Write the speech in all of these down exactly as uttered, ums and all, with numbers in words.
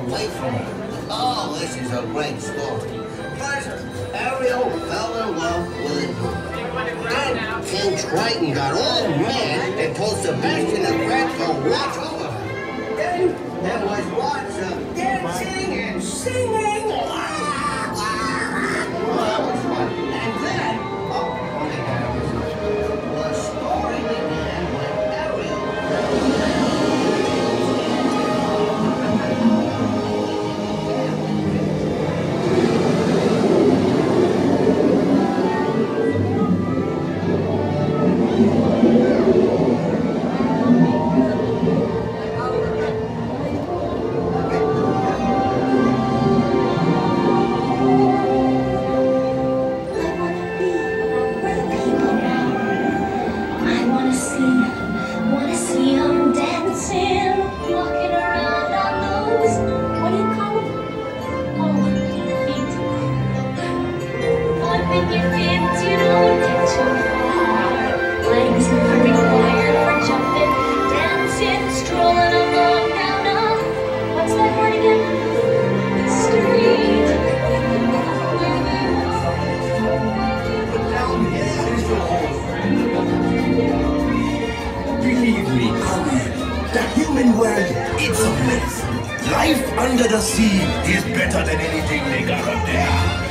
away from her. Oh, this is a great story. First, Ariel fell in love with a dude. Then King Triton got all mad and told Sebastian the Crab to watch over her. Then there was lots of dancing and singing. Well, that was fun. And then, oh, only that was the story began when Ariel fell in love. Under the sea is better than anything they got up there.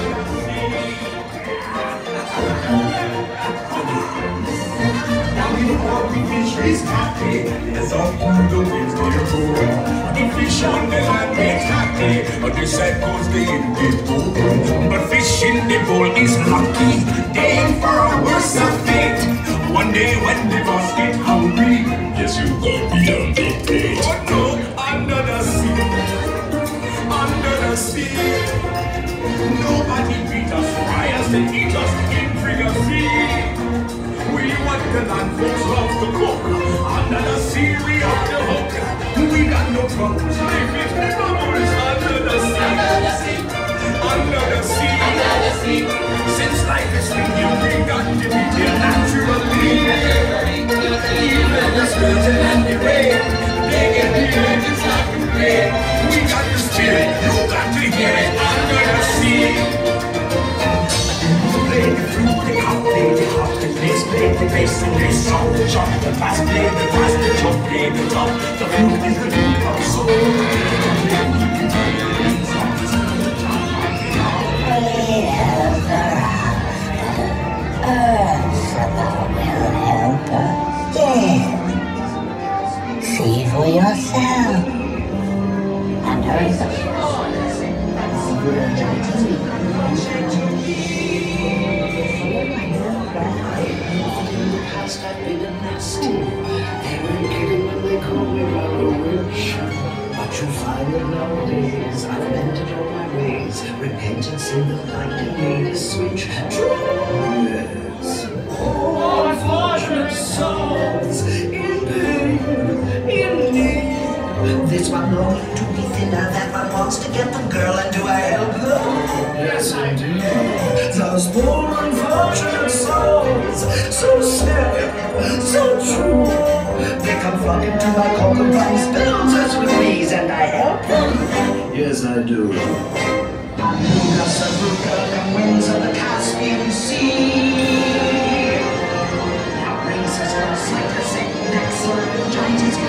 Down in the water, the fish is happy. As up through the winds they roll. The fish on the land is happy. But the side goes the Indian bowl. But fish in the bowl is lucky. They aim for a worse fate. One day when the boss get hungry, yes, you go beyond the plate. Oh no, under the sea. Under the sea, nobody beat us, fry us and eat us in frigate. We want the land folks love to cook. Under the sea, we have the hook. We got no troubles, life is the bubbles. Under the sea, under the sea, under the sea, under the sea. Since life is thinking, we got to be here naturally. Even the sturgeon and the rain, they get here just like the rain. We got the spirit, you got to hear it under the sea. Play the flute, the cop, play the hop, the bass, play the bass, and they song the chop, the bass, play the bass, the chop, play the top. The flute is the flute of soul. See for yourself. And hurry up. Past I've been a nasty. They weren't kidding when they called me Rubber Witch. But you'll find that nowadays I've amended all my ways. Repentance in the light and made a switch. Yes. Oh, unfortunate souls in pain, in need. This one longing to be thinner, that one wants to get the girl, and do I help them? Yes, I do. Those poor unfortunate souls, so sad, so true. They come flocking to my compromise bills as with these, and I help them. Yes, I do. Luca Sabruca, come winds of the Caspian Sea. Now brings us no sight of Saint excellent giant is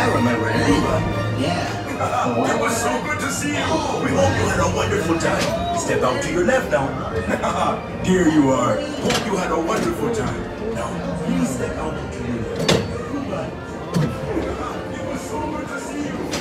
I remember it anyway. Yeah. It was so good to see you. We hope you had a wonderful time. Step out to your left now. Here you are. Hope you had a wonderful time. Now, please step out to your left. Goodbye. It was so good to see you.